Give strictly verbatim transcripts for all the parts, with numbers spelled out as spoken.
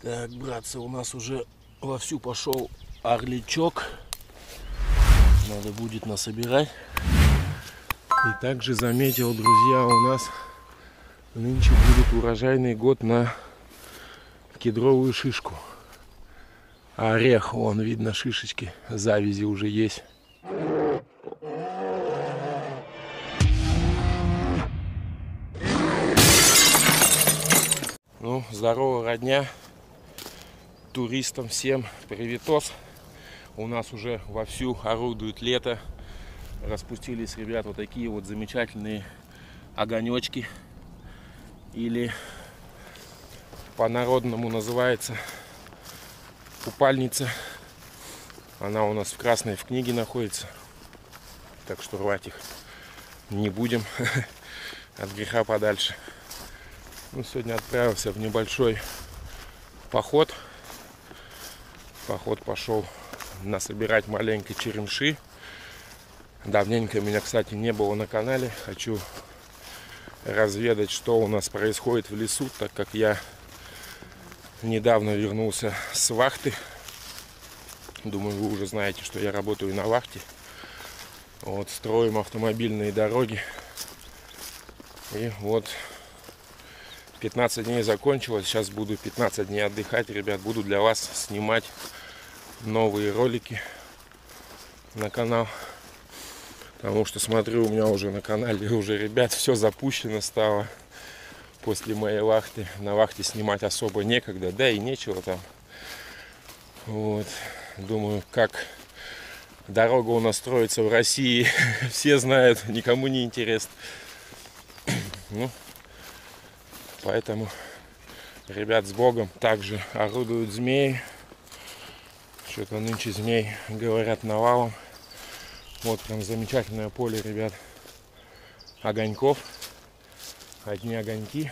Так, братцы, у нас уже вовсю пошел орличок. Надо будет насобирать. И также заметил, друзья, у нас нынче будет урожайный год на кедровую шишку. Орех, вон видно шишечки, завязи уже есть. Ну, здорово, родня. Туристам всем приветос. У нас уже вовсю орудует лето. Распустились, ребят, вот такие вот замечательные огонечки. Или по-народному называется купальница. Она у нас в красной в книге находится. Так что рвать их не будем. От греха подальше. Ну, сегодня отправился в небольшой поход. Поход пошел насобирать маленькой черемши. Давненько меня, кстати, не было на канале. Хочу разведать, что у нас происходит в лесу, так как я недавно вернулся с вахты. Думаю, вы уже знаете, что я работаю на вахте. Вот, строим автомобильные дороги. И вот пятнадцать дней закончилось. Сейчас буду пятнадцать дней отдыхать, ребят. Буду для вас снимать новые ролики на канал. Потому что смотрю, у меня уже на канале уже, ребят, все запущено стало. После моей вахты. На вахте снимать особо некогда. Да и нечего там. Вот. Думаю, как дорога у нас строится в России. Все знают, никому не интересно. Ну, поэтому, ребят, с Богом. Также орудуют змеи. Что-то нынче змей, говорят, навалом. Вот прям замечательное поле, ребят, огоньков. Одни огоньки.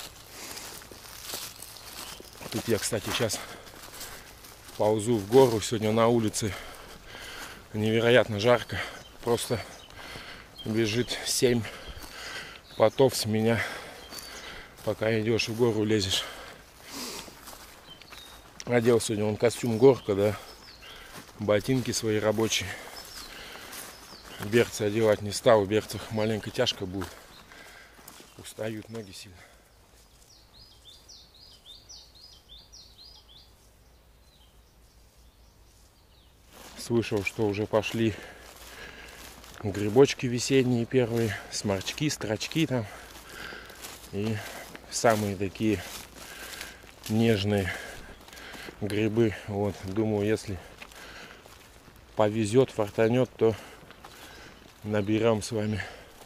Тут я, кстати, сейчас ползу в гору. Сегодня на улице невероятно жарко. Просто бежит семь потов с меня, пока идешь в гору, лезешь. Одел сегодня он костюм горка, да, ботинки свои рабочие. Берцы одевать не стал, в берцах маленько тяжко будет. Устают ноги сильно. Слышал, что уже пошли грибочки весенние первые, сморчки, строчки там. И самые такие нежные грибы. Вот, думаю, если повезет, фартанет, то наберем с вами.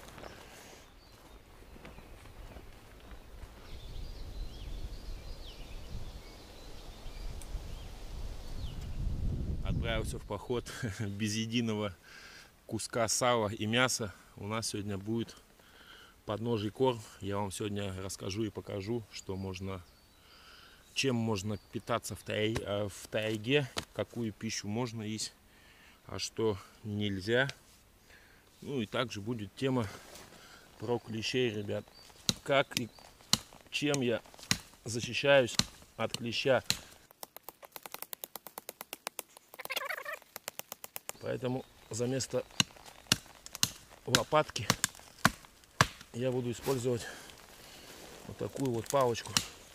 Отправился в поход без единого куска сала и мяса. У нас сегодня будет подножий корм. Я вам сегодня расскажу и покажу, что можно, чем можно питаться в, тай, в тайге, какую пищу можно есть, а что нельзя. Ну и также будет тема про клещей, ребят. Как и чем я защищаюсь от клеща. Поэтому за место лопатки я буду использовать вот такую вот палочку.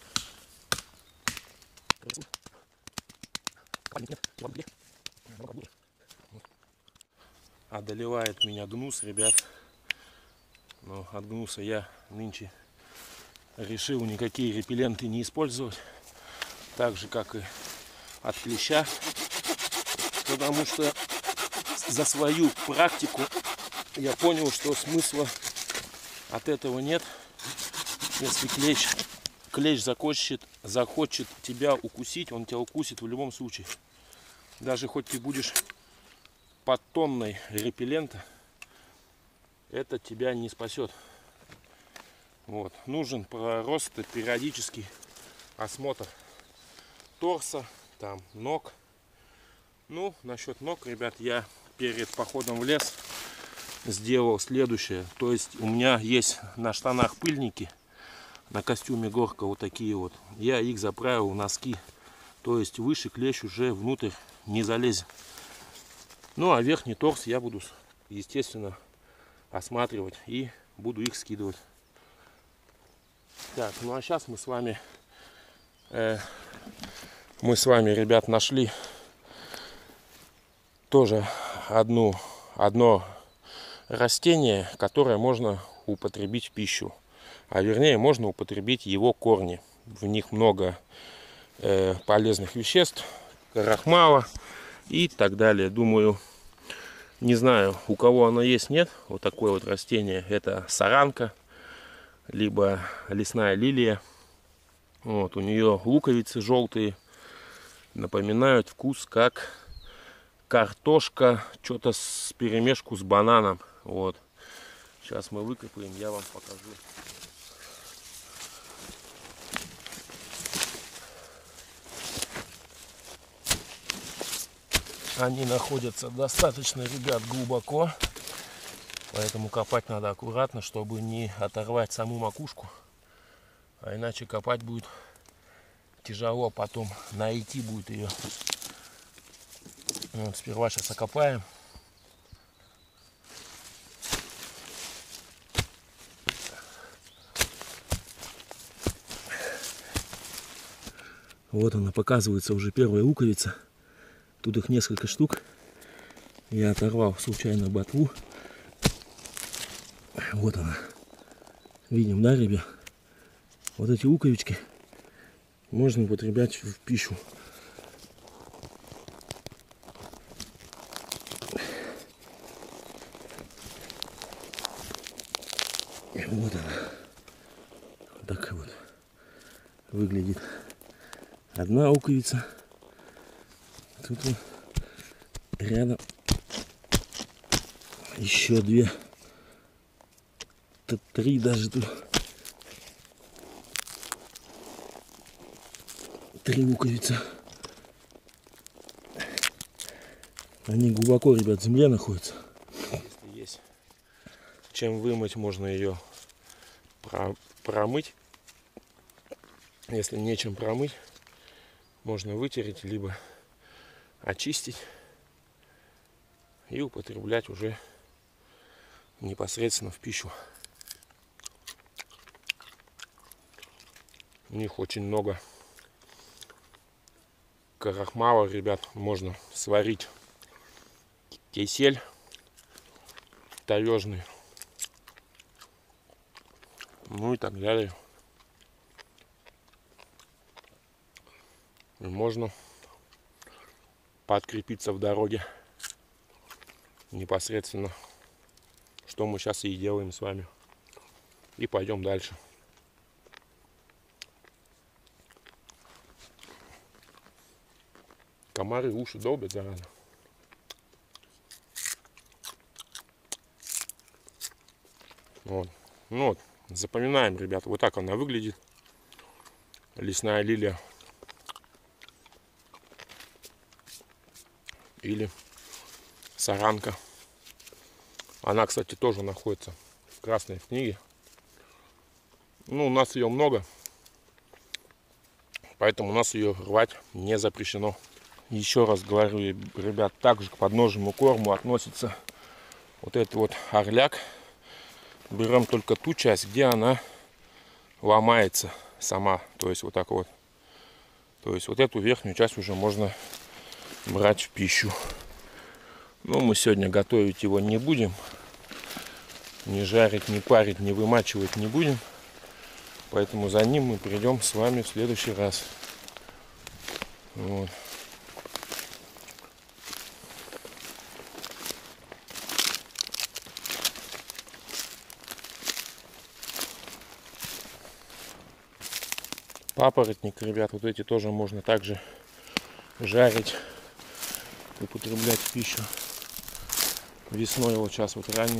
Одолевает меня гнус, ребят. Но от гнуса я нынче решил никакие репелленты не использовать. Так же, как и от клеща. Потому что за свою практику я понял, что смысла от этого нет. Если клещ, клещ захочет, захочет тебя укусить, он тебя укусит в любом случае. Даже хоть ты будешь под тонной репеллента, это тебя не спасет. Вот. Нужен просто периодический осмотр торса, там ног. Ну, насчет ног, ребят, я перед походом в лес сделал следующее. То есть у меня есть на штанах пыльники, на костюме горка вот такие вот. Я их заправил в носки То есть выше клещ уже внутрь не залезет. Ну а верхний торс я буду, естественно, осматривать и буду их скидывать. Так, ну а сейчас мы с вами, э, мы с вами, ребят, нашли тоже одну, одно растение, которое можно употребить в пищу. А вернее, можно употребить его корни. В них много э, полезных веществ, крахмала и так далее. Думаю, не знаю, у кого оно есть, нет. Вот такое вот растение. Это саранка, либо лесная лилия. Вот, у нее луковицы желтые. Напоминают вкус как картошка, что-то с перемешку с бананом. Вот. Сейчас мы выкопаем, я вам покажу. Они находятся достаточно, ребят, глубоко, поэтому копать надо аккуратно, чтобы не оторвать саму макушку, а иначе копать будет тяжело, потом найти будет ее. Вот, сперва сейчас окопаем. Вот она, показывается уже первая луковица. Тут их несколько штук. Я оторвал случайно ботву. Вот она. Видим, да, ребят? Вот эти луковички можно употреблять в пищу. Вот она. Вот так вот выглядит одна луковица. Тут вот рядом еще две, тут три даже тут. Три луковицы. Они глубоко, ребят, в земле находятся. Если есть чем вымыть, можно ее промыть. Если нечем промыть, можно вытереть, либо очистить и употреблять уже непосредственно в пищу. У них очень много крахмала, ребят. Можно сварить кисель таежный, ну и так далее. И можно подкрепиться в дороге непосредственно, что мы сейчас и делаем с вами. И пойдем дальше. Комары уши долбят, зараза. Вот. Ну вот, запоминаем, ребята, вот так она выглядит. Лесная лилия. Или саранка. Она, кстати, тоже находится в красной книге. Ну, у нас ее много, поэтому у нас ее рвать не запрещено. Еще раз говорю, ребят, также к подножному корму относится вот этот вот орляк. Берем только ту часть, где она ломается сама. То есть вот так вот. То есть вот эту верхнюю часть уже можно брать в пищу. Но мы сегодня готовить его не будем. Не жарить, не парить, не вымачивать не будем. Поэтому за ним мы придем с вами в следующий раз. Вот. Папоротник, ребят, вот эти тоже можно также жарить, употреблять в пищу. Весной вот сейчас вот ранний.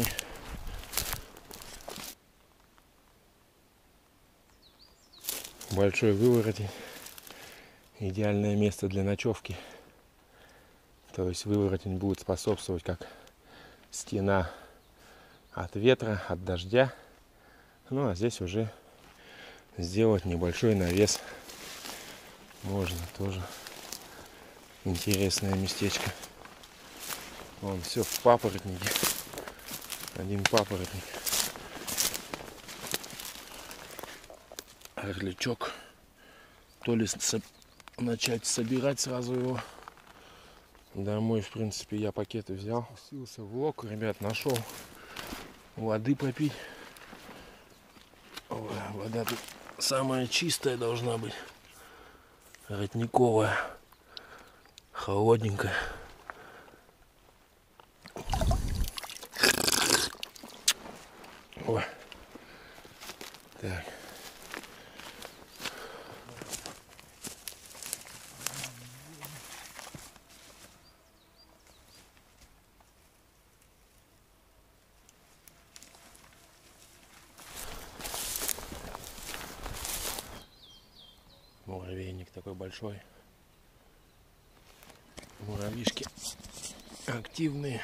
Большой выворотень. Идеальное место для ночевки. То есть выворотень будет способствовать как стена от ветра, от дождя. Ну а здесь уже сделать небольшой навес можно тоже. Интересное местечко. Вон все в папоротнике. Один папоротник. Орлячок. То ли со... начать собирать сразу его. Домой, в принципе, я пакеты взял. Спустился в лог, ребят, нашел воды попить. Ой, вода тут самая чистая должна быть. Родниковая. Холодненькая. Ой. Так. Муравейник такой большой. Муравьишки активные.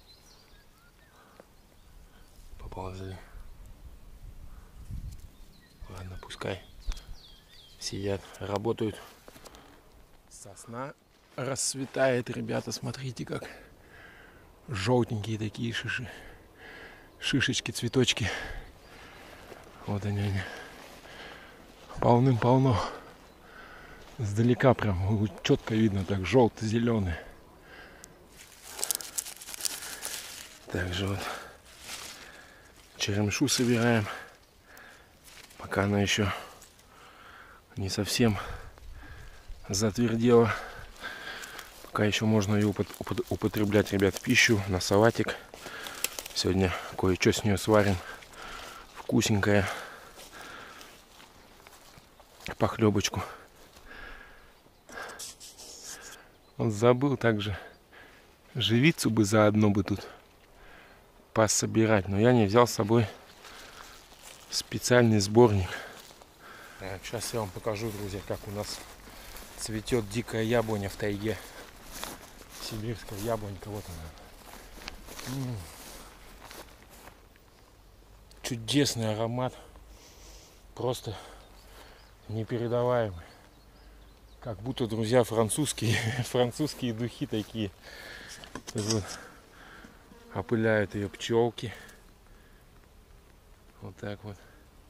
Поползли. Ладно, пускай сидят, работают. Сосна расцветает, ребята, смотрите как. Желтенькие такие шиши. Шишечки, цветочки. Вот они, они. Полным-полно. Сдалека прям четко видно, так желто-зеленый. Также вот черемшу собираем, пока она еще не совсем затвердела, пока еще можно ее употреблять, ребят, в пищу, на салатик. Сегодня кое-что с нее сварим вкусненькое, похлебочку. Он забыл также живицу бы заодно бы тут пособирать, но я не взял с собой специальный сборник. Так, сейчас я вам покажу, друзья, как у нас цветет дикая яблоня в тайге. Сибирская яблонька, вот она. М-м. Чудесный аромат, просто непередаваемый. Как будто, друзья, французские, французские духи такие. Вот. Опыляют ее пчелки. Вот так вот.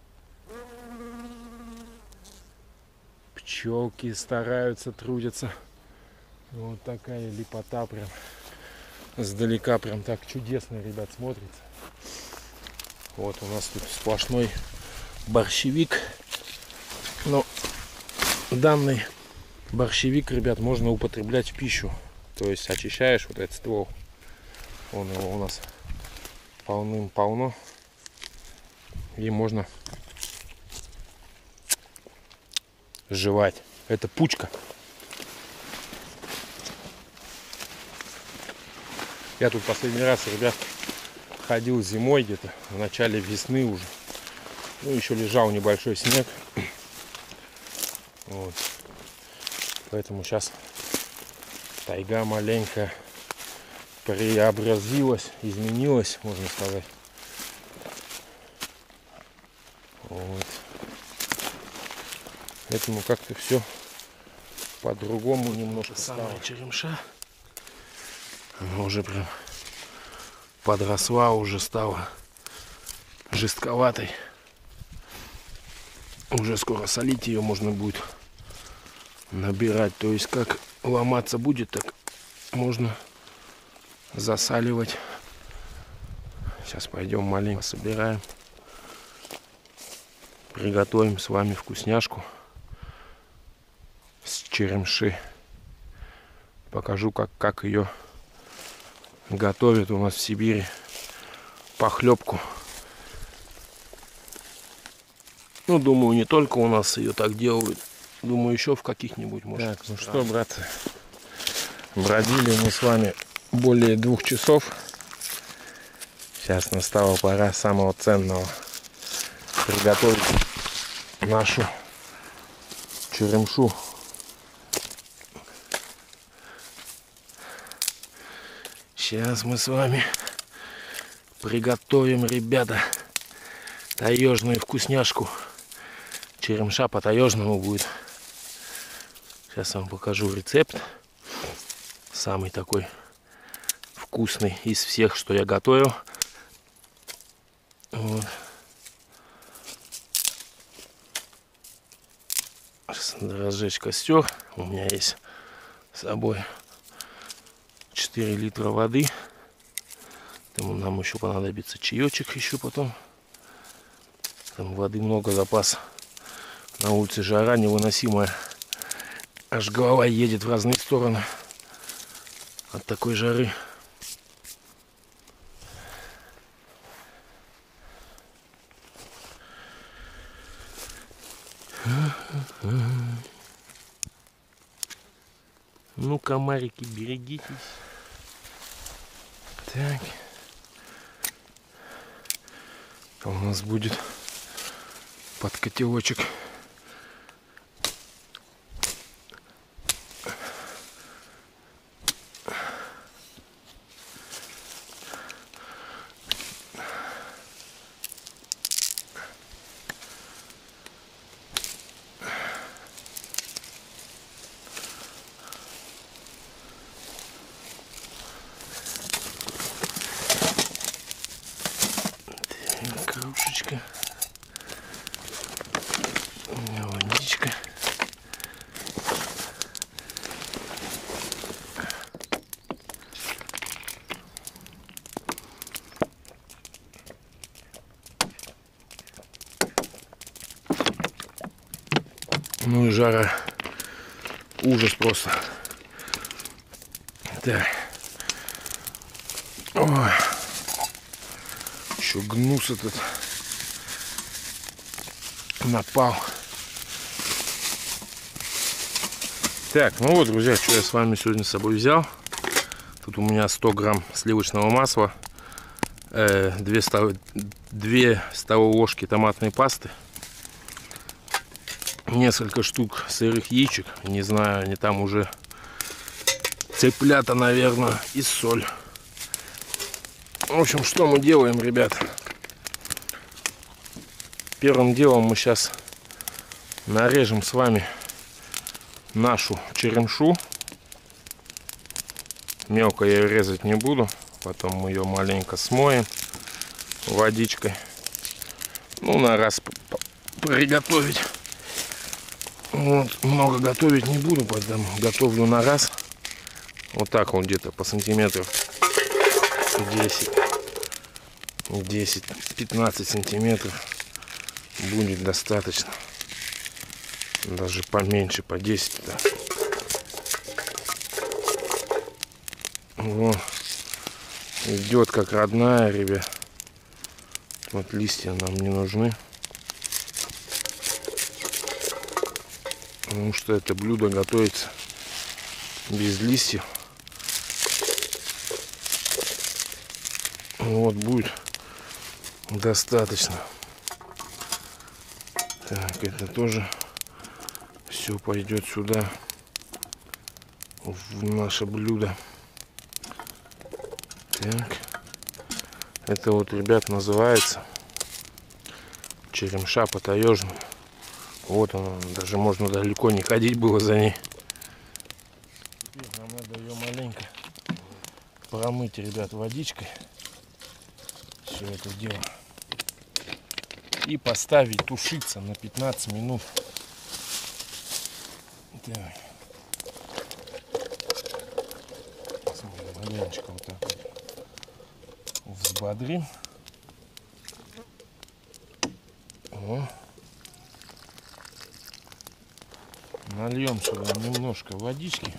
Пчелки стараются, трудятся. Вот такая лепота прям. Сдалека прям так чудесно, ребят, смотрится. Вот у нас тут сплошной борщевик. Но данный борщевик, ребят, можно употреблять в пищу. То есть очищаешь вот этот ствол. Он его у нас полным-полно. И можно жевать. Это пучка. Я тут последний раз, ребят, ходил зимой где-то, в начале весны уже. Ну, еще лежал небольшой снег. Вот. Поэтому сейчас тайга маленько преобразилась, изменилась, можно сказать. Вот. Поэтому как-то все по-другому немножко стало. Самая черемша, она уже прям подросла, уже стала жестковатой. Уже скоро солить ее можно будет набирать. То есть как ломаться будет, так можно засаливать. Сейчас пойдем маленько собираем. Приготовим с вами вкусняшку с черемши. Покажу, как, как ее готовят у нас в Сибири. Похлебку. Ну, думаю, не только у нас ее так делают. Думаю, еще в каких-нибудь, может. Так, ну что, братцы, бродили мы с вами более двух часов. Сейчас настала пора самого ценного. Приготовить нашу черемшу. Сейчас мы с вами приготовим, ребята, таежную вкусняшку. Черемша по-таежному будет. Сейчас вам покажу рецепт. Самый такой вкусный из всех, что я готовил. Вот. Сейчас надо разжечь костер. У меня есть с собой четыре литра воды. Там нам еще понадобится чаечек еще потом. Там воды много, запас. На улице жара невыносимая. Аж голова едет в разные стороны от такой жары. Ну, комарики, берегитесь. Так. У нас будет под котелочек. Кружечка. У меня водичка. Ну и жара. Ужас просто. Так. Ой. Еще гнус этот напал. Так, ну вот, друзья, что я с вами сегодня с собой взял. Тут у меня сто грамм сливочного масла, э, две столовые ложки томатной пасты, несколько штук сырых яичек, не знаю, они там уже цыплята, наверное, и соль. В общем, что мы делаем, ребят? Первым делом мы сейчас нарежем с вами нашу черемшу. Мелко я ее резать не буду. Потом мы ее маленько смоем водичкой. Ну, на раз приготовить. Вот, много готовить не буду, поэтому готовлю на раз. Вот так вот где-то по сантиметров десять, десять-пятнадцать сантиметров будет достаточно. Даже поменьше, по десять. Да. Вот. Идет как родная, ребят. Вот листья нам не нужны. Потому что это блюдо готовится без листьев. Вот будет достаточно. Так, это тоже все пойдет сюда, в наше блюдо. Так, это вот, ребят, называется черемша по-таежному. Вот она, даже можно далеко не ходить было за ней. Теперь нам надо ее маленько промыть, ребят, водичкой. Все это дело. И поставить тушиться на пятнадцать минут. Так. Маленечко вот так вот взбодрим. О. Нальем сюда немножко водички.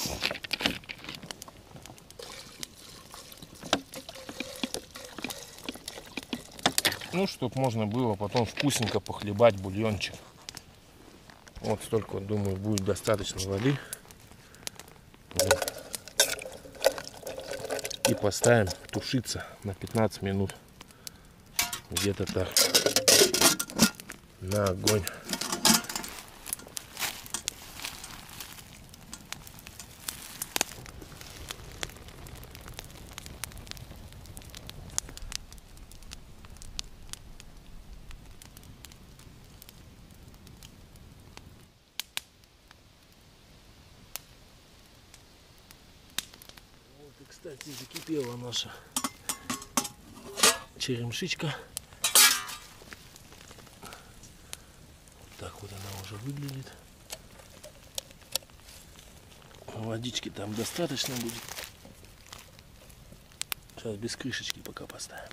Ну, чтобы можно было потом вкусненько похлебать бульончик. Вот столько, вот, думаю, будет достаточно воды. Вот. И поставим тушиться на пятнадцать минут. Где-то так. На огонь. Кстати, закипела наша черемшичка. Так вот она уже выглядит. Водички там достаточно будет. Сейчас без крышечки пока поставим.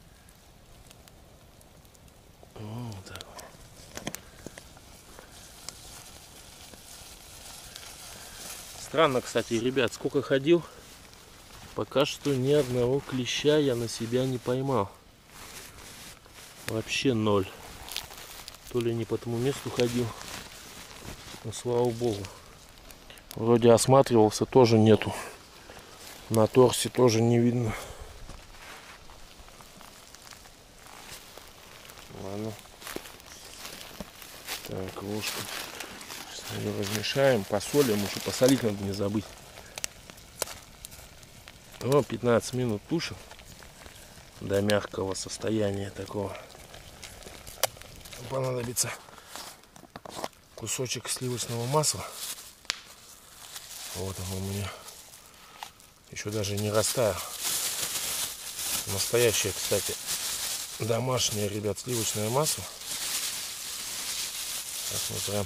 Вот так вот. Странно, кстати, ребят, сколько ходил, пока что ни одного клеща я на себя не поймал. Вообще ноль. То ли не по тому месту ходил, но слава богу. Вроде осматривался, тоже нету. На торсе тоже не видно. Ладно. Так, ложку. Сейчас ее размешаем, посолим. Еще посолить надо, не забыть. О, пятнадцать минут тушим до мягкого состояния такого. Понадобится кусочек сливочного масла. Вот он у меня. Еще даже не растаял. Настоящее, кстати, домашнее, ребят, сливочное масло. Сейчас мы прям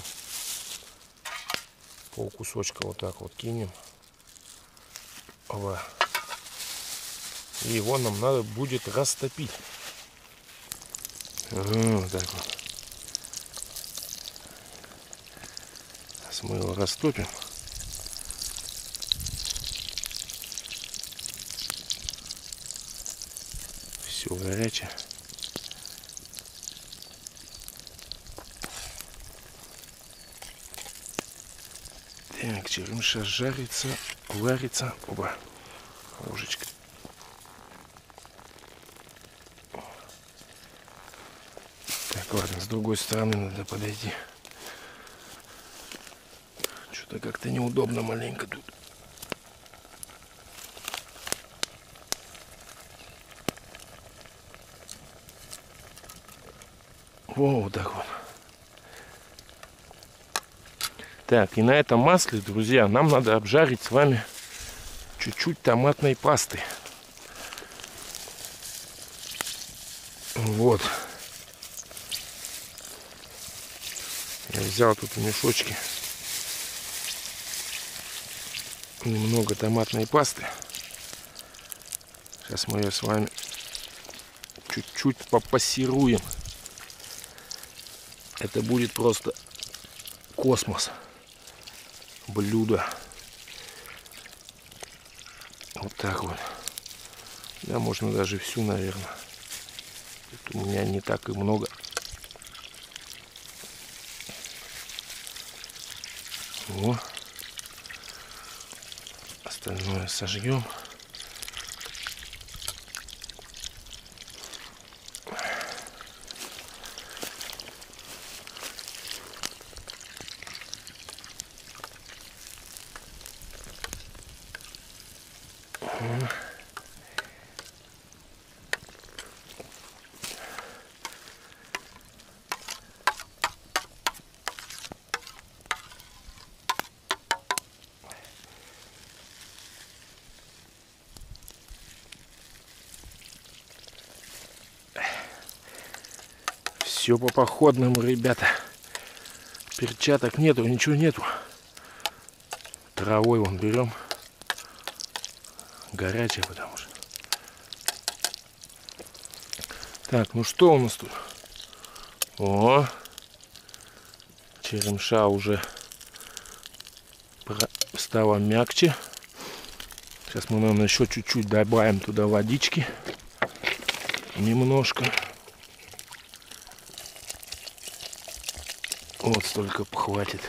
пол кусочка вот так вот кинем. Ова. И его нам надо будет растопить. Ага, вот так вот. Сейчас мы его растопим. Все горячее. Так, черемша жарится, варится. Оба, ложечка. Так, ладно, с другой стороны надо подойти. Что-то как-то неудобно маленько тут. О, вот так вот. Так, и на этом масле, друзья, нам надо обжарить с вами чуть-чуть томатной пасты. Вот. Я взял тут в мешочке немного томатной пасты. Сейчас мы ее с вами чуть-чуть попассируем. Это будет просто космос. Блюдо. Вот так вот. Да, можно даже всю, наверное. Это у меня не так и много. Во. Остальное сожгем. Все по походному, ребята. Перчаток нету, ничего нету. Травой вон берем. Горячая, потому что. Так, ну что у нас тут? О, черемша уже стала мягче. Сейчас мы, наверное, еще чуть-чуть добавим туда водички. Немножко. Вот столько хватит.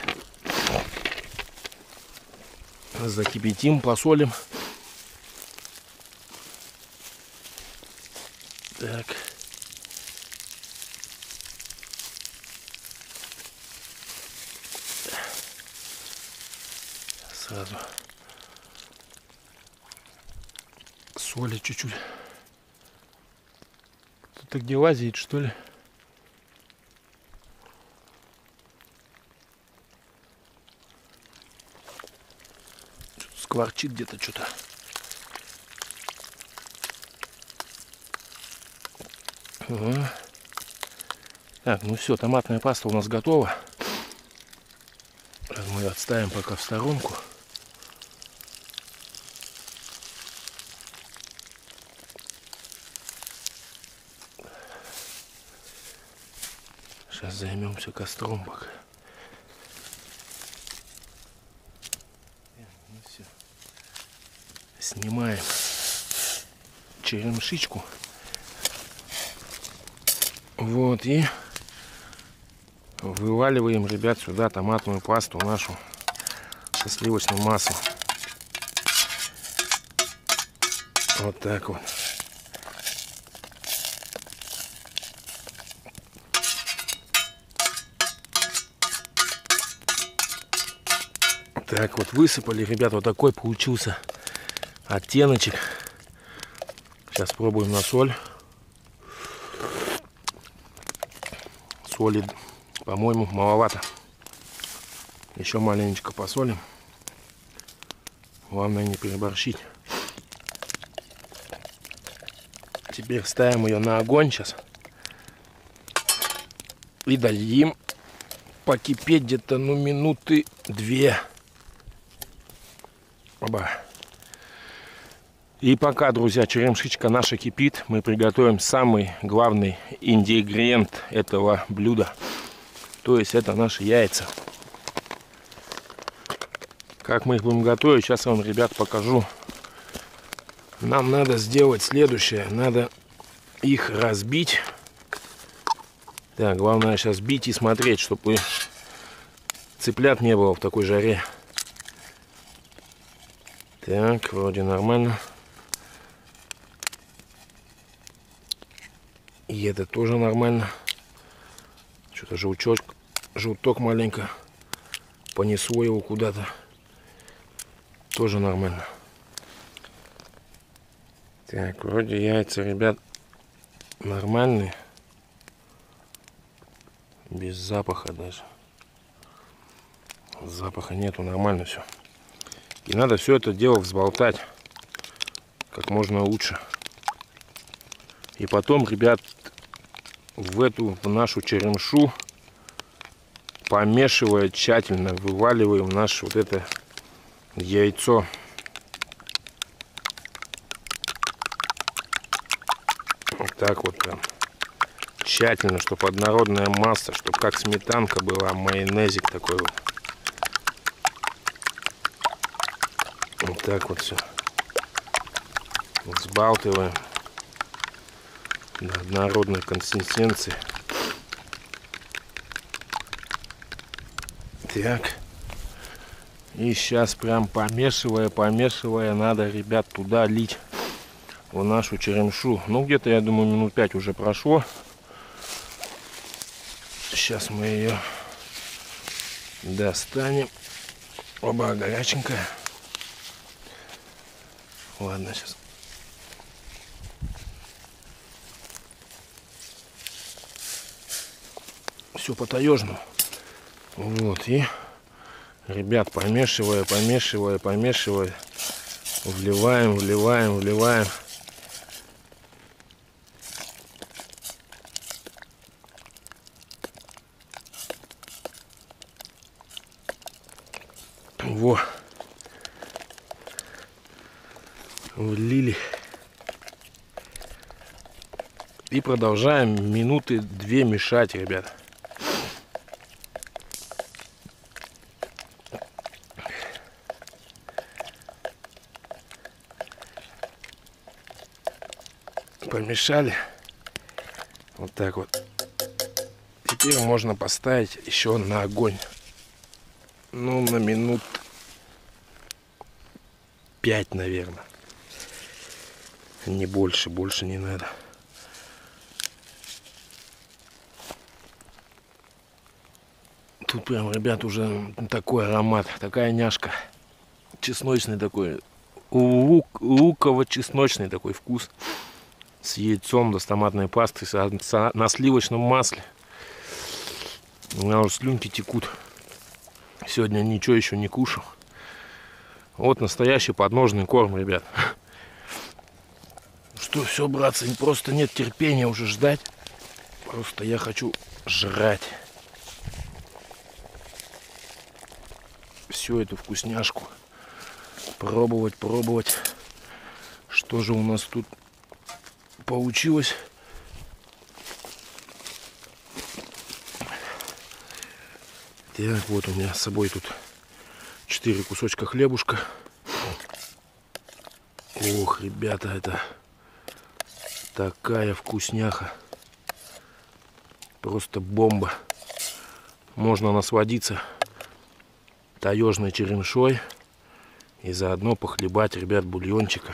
Закипятим, посолим. Так. Сразу соли чуть-чуть. Кто-то где лазит, что ли? Скворчит где-то что-то. Угу. Так, ну все, томатная паста у нас готова. Сейчас мы ее отставим пока в сторонку. Сейчас займемся костром пока. Ну, все. Снимаем черемшичку. Вот, и вываливаем, ребят, сюда томатную пасту нашу со сливочным маслом. Вот так вот. Так вот высыпали, ребят, вот такой получился оттеночек. Сейчас пробуем на соль. Соли, по-моему, маловато. Еще маленечко посолим. Главное не переборщить. Теперь ставим ее на огонь сейчас. И дадим покипеть где-то, ну, минуты две. Оба. И пока, друзья, черемшичка наша кипит, мы приготовим самый главный ингредиент этого блюда. То есть это наши яйца. Как мы их будем готовить, сейчас я вам, ребят, покажу. Нам надо сделать следующее. Надо их разбить. Так, главное сейчас бить и смотреть, чтобы цыплят не было в такой жаре. Так, вроде нормально. И это тоже нормально. Что-то желток, желток маленько понесло его куда-то. Тоже нормально. Так, вроде яйца, ребят, нормальные. Без запаха даже. Запаха нету, нормально все. И надо все это дело взболтать как можно лучше. И потом, ребят, в эту в нашу черемшу, помешивая тщательно, вываливаем наше вот это яйцо. Вот так вот прям. Тщательно, чтобы однородная масса, чтобы как сметанка была, майонезик такой вот. Вот так вот все. Взбалтываем до однородной консистенции. Так. И сейчас прям помешивая, помешивая, надо, ребят, туда лить в нашу черемшу. Ну, где-то, я думаю, минут пять уже прошло. Сейчас мы ее достанем. Оба, горяченькая. Ладно, сейчас. Все по-таежному. Вот, и, ребят, помешивая, помешивая, помешивая, вливаем, вливаем, вливаем. Во. Влили. И продолжаем минуты две мешать, ребят. Помешали. Вот так вот. Теперь можно поставить еще на огонь. Ну, на минут пять, наверное. Не больше, больше не надо. Тут прям, ребят, уже такой аромат, такая няшка. Чесночный такой, лук, луково-чесночный такой вкус. С яйцом, да, с томатной пастой, с, с, на сливочном масле. У меня уже слюнки текут. Сегодня ничего еще не кушал. Вот настоящий подножный корм, ребят. Что, все, братцы, просто нет терпения уже ждать. Просто я хочу жрать всю эту вкусняшку. Пробовать, пробовать. Что же у нас тут получилось? Так, вот у меня с собой тут четыре кусочка хлебушка. Ох, ребята, это такая вкусняха. Просто бомба. Можно насладиться таежной черемшой и заодно похлебать, ребят, бульончика.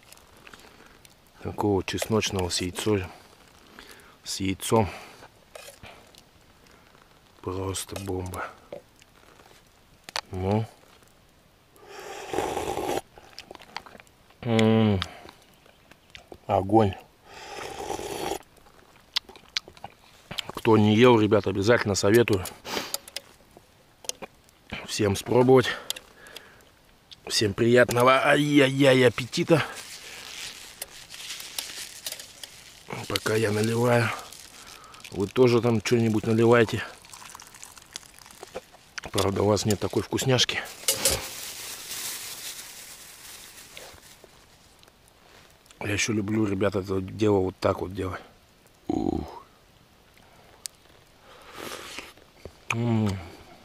Такого чесночного с яйцом. С яйцом. Просто бомба. Ну. М-м-м. Огонь. Кто не ел, ребят, обязательно советую всем спробовать. Всем приятного ай-яй-яй аппетита. Пока я наливаю, вы тоже там что-нибудь наливайте. Правда, у вас нет такой вкусняшки. Я еще люблю, ребята, это дело вот так вот делать. Ух. М-м.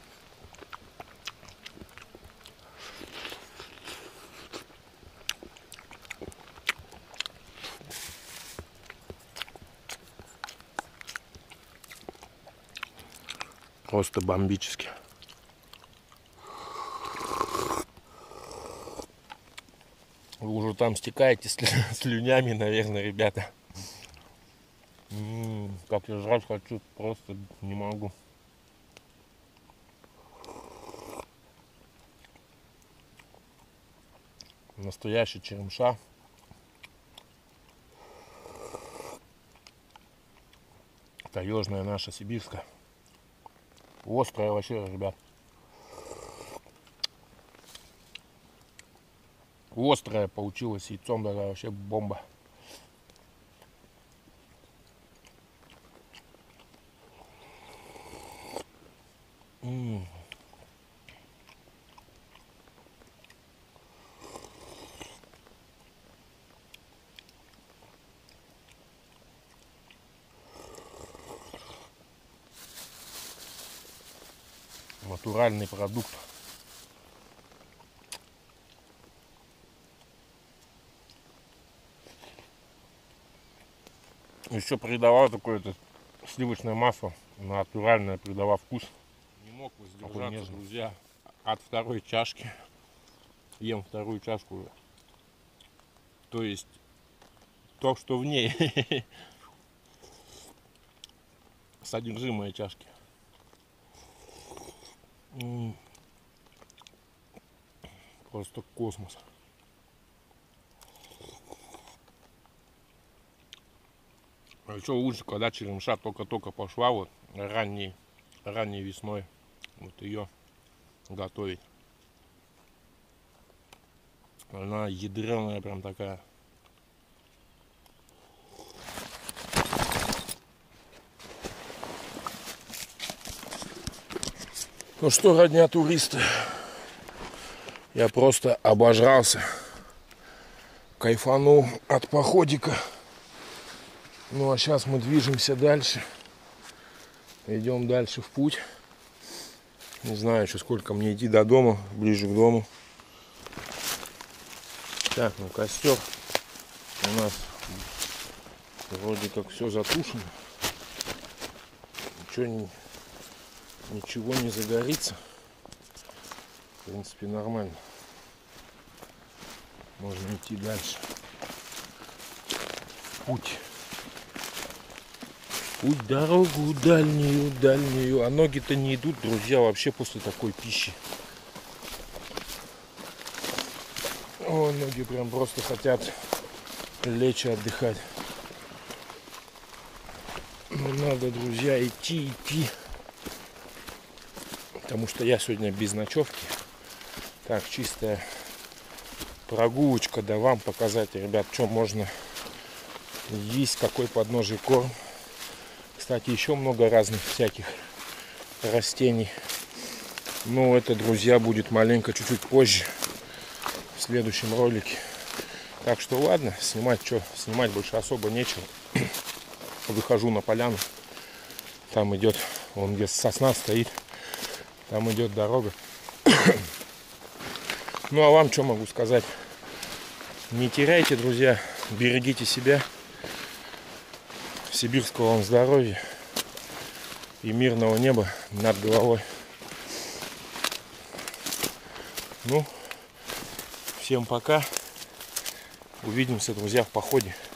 Просто бомбически. Вы уже там стекаете слюнями, наверное, ребята. М-м, как я жрать хочу, просто не могу. Настоящий черемша. Таежная наша, сибирская. Острая вообще, ребят. Острая получилась, с яйцом даже вообще бомба. М-м. Натуральный продукт. Еще придавал такое-то сливочное масло, натуральное, придавал вкус. Не мог воздержаться, друзья, от второй чашки. Ем вторую чашку. То есть то, что в ней. Содержимое чашки. Просто космос. А еще лучше, когда черемша только-только пошла, вот ранней, ранней весной, вот ее готовить. Она ядреная прям такая. Ну что, родня туристы, я просто обожрался, кайфанул от походика. Ну а сейчас мы движемся дальше, идем дальше в путь. Не знаю еще сколько мне идти до дома, ближе к дому. Так, ну костер у нас вроде как все затушено. Ничего не, ничего не загорится. В принципе, нормально. Можно идти дальше. Путь. Путь, дорогу дальнюю, дальнюю. А ноги-то не идут, друзья, вообще после такой пищи. О, ноги прям просто хотят лечь и отдыхать. Но надо, друзья, идти, идти. Потому что я сегодня без ночевки. Так, чистая прогулочка, да вам показать, ребят, что можно есть, какой подножий корм. кстати, еще много разных всяких растений. Но это, друзья, будет маленько чуть-чуть позже, в следующем ролике. Так что ладно, снимать что, снимать больше особо нечего. Выхожу на поляну. Там идет, вон где сосна стоит, там идет дорога. Ну а вам что могу сказать? Не теряйте, друзья, берегите себя. Сибирского вам здоровья и мирного неба над головой. Ну, всем пока. Увидимся, друзья, в походе.